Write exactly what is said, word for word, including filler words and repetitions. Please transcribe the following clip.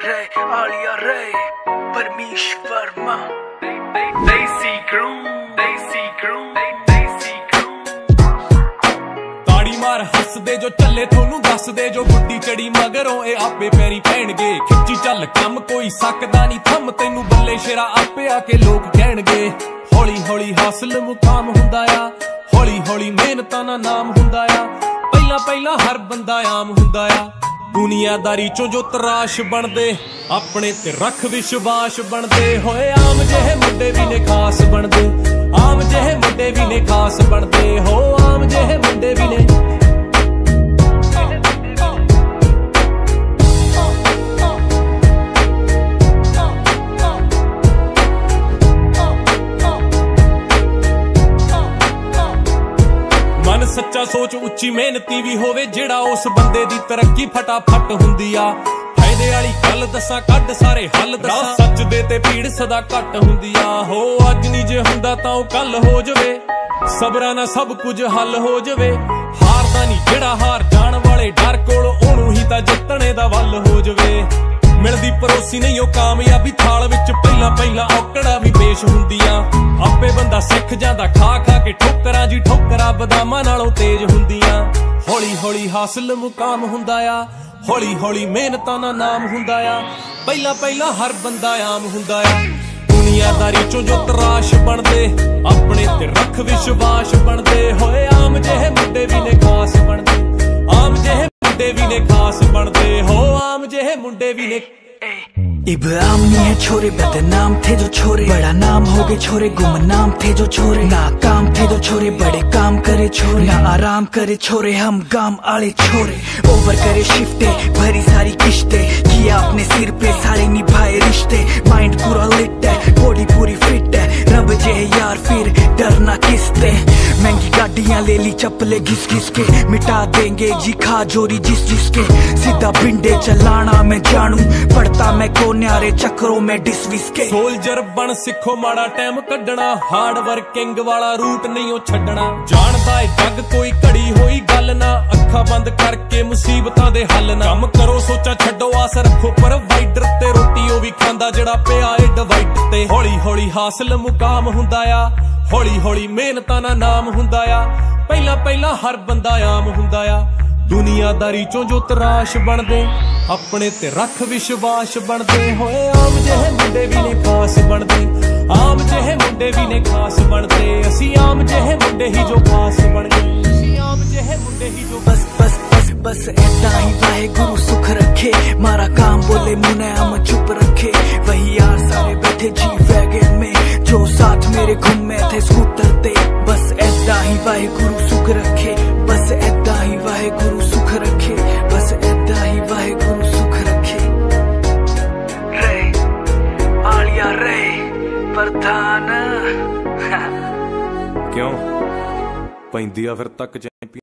रे आलिया रे परमीश वर्मा देसी क्रू देसी क्रू देसी क्रू ताड़ी मार हस दे जो चले थोनू दस दे जो गुड्डी चढ़ी मगरों ए आपे पैरी पैणगे खिच्ची चल कम कोई सकदा नहीं थम तैनू बल्ले शेरा आपे आके लोग कहणगे हौली हौली हासिल मुकाम हुंदा आ हौली हौली मेहनतां दा नाम हुंदा आ पहला पहला हर बंदा आम हुंदा आ दुनियादारी चों जो तराश बनदे अपने ते रख विश्वास बनदे होए आम जेहे मुंडे भी ने खास बनदे आम जेहे मुंडे भी ने खास बनदे हो आम जेहे मुंडे भी ने सच्चा सोच उच्ची मेहनती भी होवे जेड़ा उस बंदे दी तरक्की फटाफट हुंदी आ फायदे वाली गल दसा कड सारे हल दसा सच दे ते पीड़ सदा घट हुंदी आ हो अज नहीं जे हुंदा तां कल हो जवे सबरा ना सब कुछ हल हो जवे हारदा नहीं जेड़ा हार जाण वाले डर कोल ओनू ही तां जितणे दा वल हो जवे मिलदी परोसी नहीं ओ कामयाबी थाल विच पहला पहला औकड़ा भी पेश हुंदियां आपे बंदा सिख जांदा खा खा के ठोकरां जी ठोकरां बदामां नालों तेज हुंदियां हौली हौली हासिल मुकाम हुंदा आ हौली हौली मेहनतां दा नाम हुंदा आ पहला पहला हर बंदा आम हुंदा आ दुनियादारी चों जो तराश बनदे अपने ते रख विश्वास बनदे होए आम जेहे मुंडे भी ने खास बनदे आम जेहे मुंडे भी ने खास बनदे हो आम जेहे मुंडे भी ने इब्राहिम नहीं है छोरे बदनाम थे जो छोरे बड़ा नाम हो गए छोरे गुमनाम थे जो छोरे नाकाम थे जो छोरे बड़े काम करे छोरे ना आराम करे छोरे हम गाम आले छोरे ओवर करे शिफ्टे भरी सारी किश्ते किया अपने सिर पे सारे निभाए रिश्ते माइंड पूरा लिट है बॉडी पूरी फिट है रब जे यार फिर डरना किसते महंगी गाड़ियां ले ली चप्पले घिस घिस के मिटा देंगे जी खा जोरी जिस जिसके सीधा बिंडे चलाना मैं जानू पढ़ता मैं को न्यारे चक्रों में डिसविस के सोल्जर बन सिखो माड़ा टाइम कड्डना हार्ड वर्किंग वाला रूट नहीं ओ छड्डना जानदा है जग कोई घड़ी होई गल ना अखा बंद करके मुसीबतां दे हल ना कम करो सोचा छड्डो आस रखो प्रोवाइडर ते रोटी ओ भी खांदा जेड़ा पिया ए डिवाइड ते हौली हौली हासिल मुकाम हुंदा आ हौली हौली मेहनतां दा नाम हुंदा आ पहला पहला हर बंदा आम हुंदा आ दुनियादारी चों जो तराश बनदे अपने ते रख विश्वास बनदे होए आम जेहे मुंडे भी ने खास बनदे आम जेहे मुंडे भी ने खास बनदे असी आम जेहे मुंडे ही जो खास बन गए असी आम जेहे मुंडे ही जो बस बस बस बस ऐदा ही वाहेगुरु सुख रखे मारा काम बोले मुने हम चुप रखे वही यार सारे बैठे जी वैगन में जो साथ मेरे घूमे थे स्कूटर ते बस ऐदा ही वाहेगुरु सुख रखे बस ऐदा ही वाहेगुरु सुख रखे बस ऐदा ही वाहेगुरु सुख रखे रे आलिया रे प्रधान क्यों पैंदी आ फिर तक